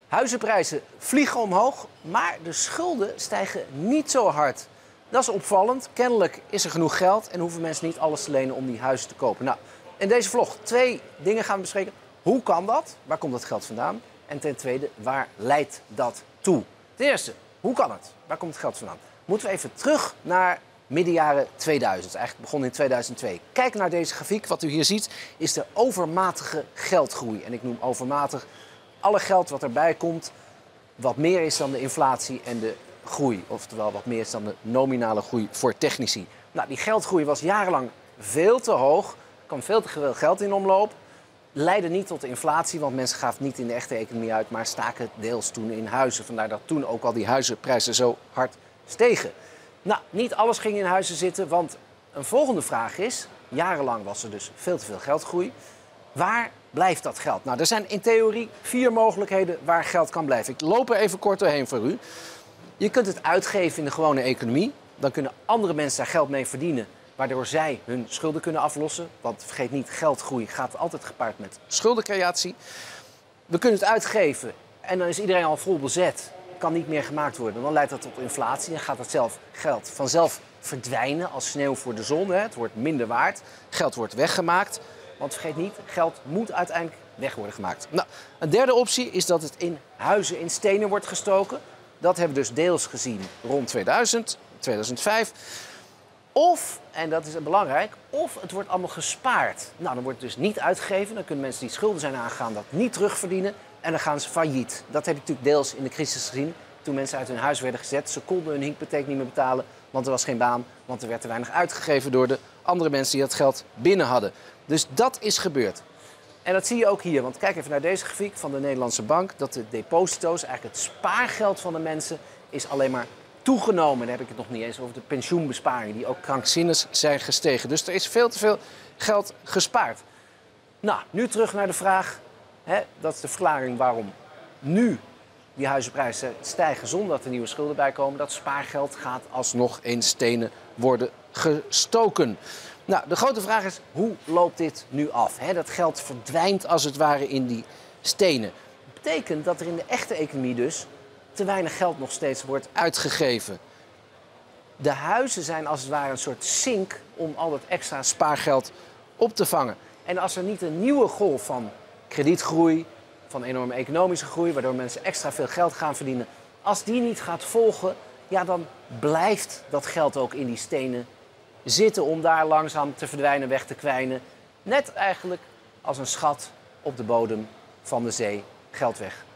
Huizenprijzen vliegen omhoog, maar de schulden stijgen niet zo hard. Dat is opvallend. Kennelijk is er genoeg geld en hoeven mensen niet alles te lenen om die huizen te kopen. Nou, in deze vlog 2 dingen gaan we bespreken. Hoe kan dat? Waar komt dat geld vandaan? En ten tweede, waar leidt dat toe? Ten eerste, hoe kan het? Waar komt het geld vandaan? Moeten we even terug naar midden jaren 2000. Eigenlijk begon in 2002. Kijk naar deze grafiek. Wat u hier ziet is de overmatige geldgroei. En ik noem overmatig alle geld wat erbij komt, wat meer is dan de inflatie en de groei. Oftewel wat meer is dan de nominale groei voor technici. Nou, die geldgroei was jarenlang veel te hoog. Er kwam veel te veel geld in omloop. Leidde niet tot de inflatie, want mensen gaven niet in de echte economie uit, maar staken deels toen in huizen. Vandaar dat toen ook al die huizenprijzen zo hard stegen. Nou, niet alles ging in huizen zitten, want een volgende vraag is, jarenlang was er dus veel te veel geldgroei. Waar blijft dat geld? Nou, er zijn in theorie 4 mogelijkheden waar geld kan blijven. Ik loop er even kort doorheen voor u. Je kunt het uitgeven in de gewone economie. Dan kunnen andere mensen daar geld mee verdienen, waardoor zij hun schulden kunnen aflossen. Want vergeet niet, geldgroei gaat altijd gepaard met schuldencreatie. We kunnen het uitgeven en dan is iedereen al vol bezet. Kan niet meer gemaakt worden. Dan leidt dat tot inflatie en gaat dat geld vanzelf verdwijnen als sneeuw voor de zon. Het wordt minder waard. Geld wordt weggemaakt. Want vergeet niet, geld moet uiteindelijk weg worden gemaakt. Nou, een derde optie is dat het in huizen, in stenen wordt gestoken. Dat hebben we dus deels gezien rond 2000, 2005. Of, en dat is belangrijk, of het wordt allemaal gespaard. Nou, dan wordt het dus niet uitgegeven. Dan kunnen mensen die schulden zijn aangegaan dat niet terugverdienen. En dan gaan ze failliet. Dat heb je natuurlijk deels in de crisis gezien. Toen mensen uit hun huis werden gezet. Ze konden hun hypotheek niet meer betalen, want er was geen baan. Want er werd te weinig uitgegeven door de andere mensen die dat geld binnen hadden. Dus dat is gebeurd. En dat zie je ook hier. Want kijk even naar deze grafiek van de Nederlandse Bank. Dat de deposito's, eigenlijk het spaargeld van de mensen, is alleen maar toegenomen. Dan heb ik het nog niet eens over de pensioenbesparingen, die ook krankzinnig zijn gestegen. Dus er is veel te veel geld gespaard. Nou, nu terug naar de vraag. Dat is de verklaring waarom nu die huizenprijzen stijgen zonder dat er nieuwe schulden bij komen. Dat spaargeld gaat alsnog in stenen worden gestoken. Nou, de grote vraag is, hoe loopt dit nu af? Dat geld verdwijnt als het ware in die stenen. Dat betekent dat er in de echte economie dus te weinig geld nog steeds wordt uitgegeven. De huizen zijn als het ware een soort sink om al dat extra spaargeld op te vangen. En als er niet een nieuwe golf van kredietgroei, van enorme economische groei, waardoor mensen extra veel geld gaan verdienen, als die niet gaat volgen, ja, dan blijft dat geld ook in die stenen zitten om daar langzaam te verdwijnen, weg te kwijnen. Net eigenlijk als een schat op de bodem van de zee, geld weg.